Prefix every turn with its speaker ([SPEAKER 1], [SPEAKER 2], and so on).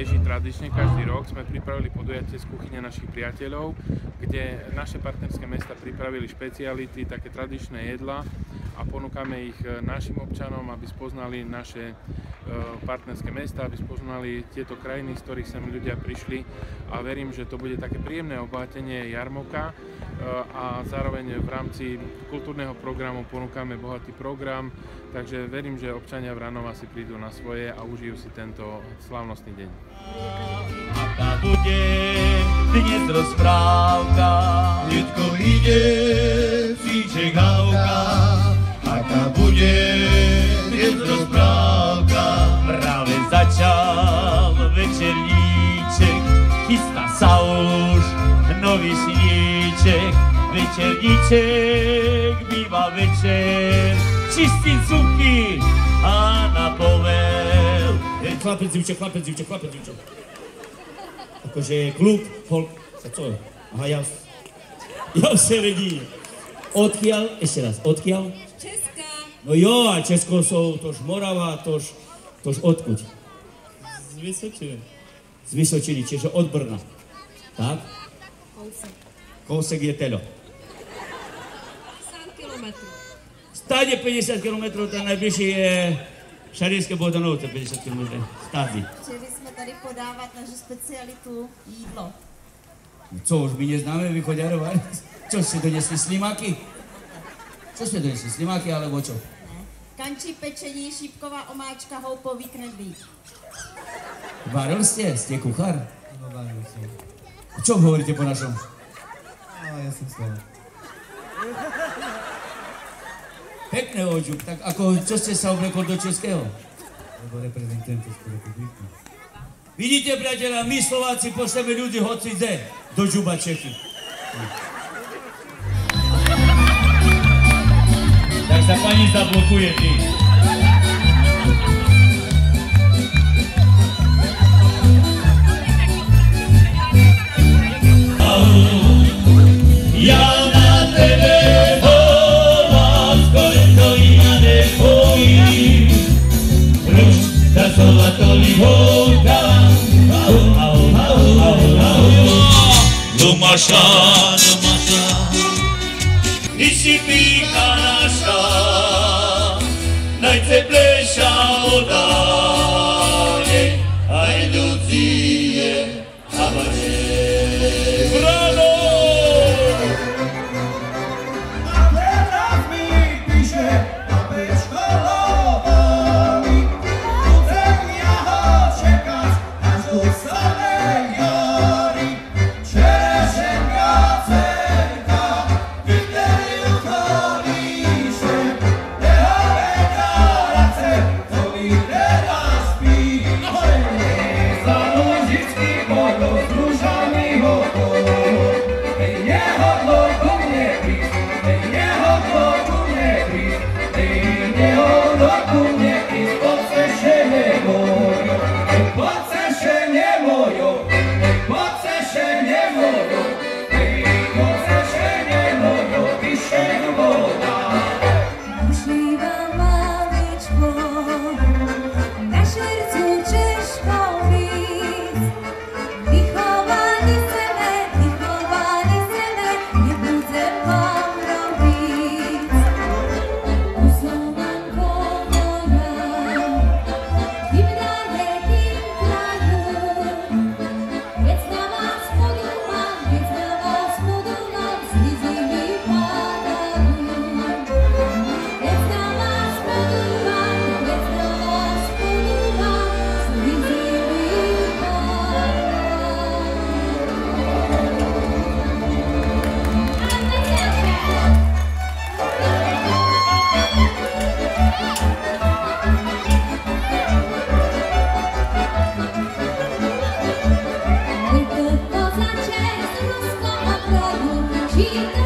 [SPEAKER 1] beží tradične každý rok. Sme pripravili podujatie z kuchyne našich priateľov, kde naše partnerské mesta pripravili špeciality, také tradičné jedlá a ponúkame ich našim občanom, aby spoznali naše partnerské mesta, aby spoznali tieto krajiny, z ktorých sem ľudia prišli, a verím, že to bude také príjemné obohatenie jarmoka a zároveň v rámci kultúrneho programu ponúkame bohatý program, takže verím, že občania Vranova si prídu na svoje a užijú si tento slávnostný deň.
[SPEAKER 2] Aká bude dnes rozprávka, detko ide, příček hávka. Aká bude dnes rozprávka, práve začal večerníček, chystá sa už nový sníček. Večerníček býva večer, čistý zubky a na povel. Chlapec, divček. Akože klub, folk, a co je? Aha, ja se vedí. Odkiaľ, ešte raz, odkiaľ?
[SPEAKER 3] Česka.
[SPEAKER 2] No jo, a Česko sú, tož Morava, tož odkud?
[SPEAKER 3] Z Vysočiny.
[SPEAKER 2] Z Vysočiny, čiže od Brna. Tak? Kousek je telo.
[SPEAKER 3] 50 kilometrů.
[SPEAKER 2] Stáde 50 km, ten najbližší je Šaríšské Bohdanovce, 50 km. Stády.
[SPEAKER 3] Chtěli jsme tady podávat naši specialitu jídlo.
[SPEAKER 2] Co, už my neznáme vychoďarovat? Čo ste donesli, slimáky? Co ste donesli, slimáky alebo čo?
[SPEAKER 3] Ne. Kančí pečení, šípková omáčka, houpový knedlík.
[SPEAKER 2] Varil ste kuchár?
[SPEAKER 4] No, varil som.
[SPEAKER 2] O čom hovoríte po našom?
[SPEAKER 4] Ja som Slovák.
[SPEAKER 2] Pekné, Oďuk, tak ako, čo ste sa oblekol do českého?
[SPEAKER 4] Lebo reprezentujem Českú republiku.
[SPEAKER 2] Vidíte, priateľa, my Slováci pošleme ľudí hoci kde do Žuba Čechy. Tak sa pani zablokuje, ty. Ja na tebe volám, skôr to iná nebojím. Ruč, tá slova tolik húkam. Domaša, ty si pícha naša, najteplejšia voda, aj Lucie a Marie. Brano!
[SPEAKER 5] A teraz mi píše, aby školovali, chcem ja ho čekať až do samej jary. Čerešenka cerka, vyteli u kolíše, jeho vekárace, to vyjde na spíše. Za nožičky podľa s rúžami hodou, nehodlo ku mne prísť, nehodlo ku mne prísť, nehodlo ku mne prísť, pocešenie mojo, pocešenie mojo, pocešenie mojo, pocešenie mojo, píše voda.
[SPEAKER 6] Możliwa mamiczko, na sercu ciężko widz. Wychowani sene, nie budzę wam robić. Usunanko moja, gimnaje tym kraju. Więc na was podumam, z wizymi padają. Więc na was podumam, z wizymi padają. Tylko poza cię z ruską obrogą,